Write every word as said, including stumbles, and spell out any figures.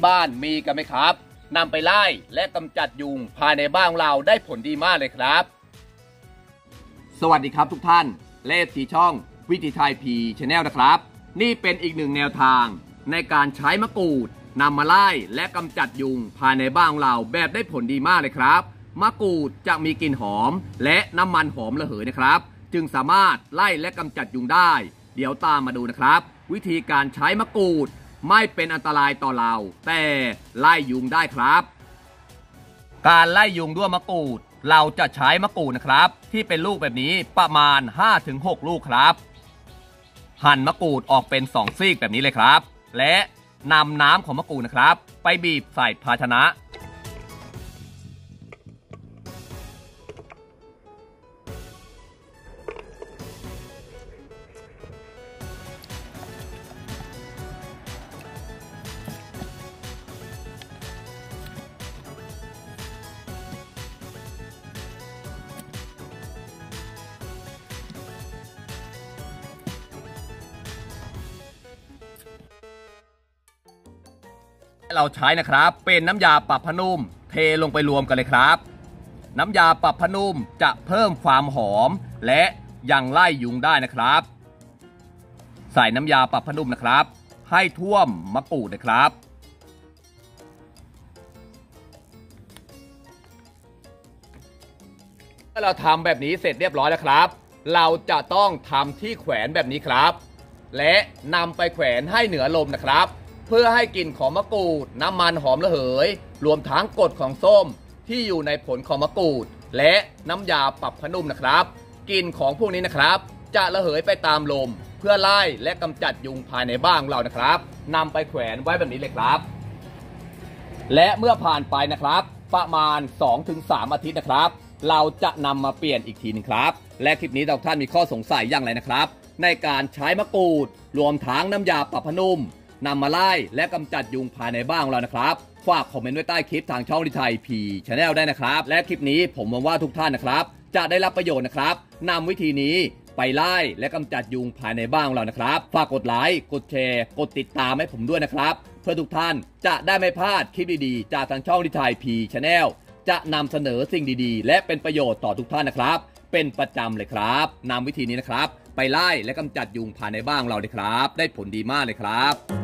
บ้านมีกันไหมครับนำไปไล่และกำจัดยุงภายในบ้านของเราได้ผลดีมากเลยครับสวัสดีครับทุกท่านเลขที่ช่องวิถีไทยพีชาแนลนะครับนี่เป็นอีกหนึ่งแนวทางในการใช้มะกรูดนำมาไล่และกำจัดยุงภายในบ้านของเราแบบได้ผลดีมากเลยครับมะกรูดจะมีกลิ่นหอมและน้ำมันหอมระเหยนะครับจึงสามารถไล่และกำจัดยุงได้เดี๋ยวตามมาดูนะครับวิธีการใช้มะกรูดไม่เป็นอันตรายต่อเราแต่ไล่ยุงได้ครับการไล่ยุงด้วยมะกรูดเราจะใช้มะกรูดนะครับที่เป็นลูกแบบนี้ประมาณ ห้าถึงหก ลูกครับหั่นมะกรูดออกเป็นสองซีกแบบนี้เลยครับและนำน้ำของมะกรูดนะครับไปบีบใส่ภาชนะเราใช้นะครับเป็นน้ำยาปรับผ้านุ่มเทลงไปรวมกันเลยครับน้ำยาปรับผ้านุ่มจะเพิ่มความหอมและยังไล่ยุงได้นะครับใส่น้ำยาปรับผ้านุ่มนะครับให้ท่วมมะกรูดนะครับเมื่อเราทำแบบนี้เสร็จเรียบร้อยแล้วครับเราจะต้องทำที่แขวนแบบนี้ครับและนำไปแขวนให้เหนือลมนะครับเพื่อให้กลิ่นของมะกรูดน้ำมันหอมระเหยรวมทั้งกรดของส้มที่อยู่ในผลของมะกรูดและน้ำยาปรับผ้านุ่มนะครับกลิ่นของพวกนี้นะครับจะระเหยไปตามลมเพื่อไล่และกำจัดยุงภายในบ้านเรานะครับนำไปแขวนไว้แบบนี้เลยครับและเมื่อผ่านไปนะครับประมาณ สองถึงสาม อาทิตย์นะครับเราจะนำมาเปลี่ยนอีกทีนึงครับและคลิปนี้ทุกท่านมีข้อสงสัยอย่างไรนะครับในการใช้มะกรูดรวมทั้งน้ำยาปรับผ้านุ่มนำมาไล่และกำจัดยุงภายในบ้านของเรานะครับฝากคอมเมนต์ไว้ใต้คลิปทางช่องวิถีไทยพีชาแนลได้นะครับและคลิปนี้ผมหวังว่าทุกท่านนะครับจะได้รับประโยชน์นะครับนำวิธีนี้ไปไล่และกำจัดยุงภายในบ้านของเรานะครับฝากกดไลค์กดแชร์กดติดตามให้ผมด้วยนะครับเพื่อทุกท่านจะได้ไม่พลาดคลิปดีๆจากทางช่องวิถีไทยพีชาแนลจะนำเสนอสิ่งดีๆและเป็นประโยชน์ต่อทุกท่านนะครับเป็นประจำเลยครับนำวิธีนี้นะครับไปไล่และกำจัดยุงภายในบ้านของเราเลยครับได้ผลดีมากเลยครับ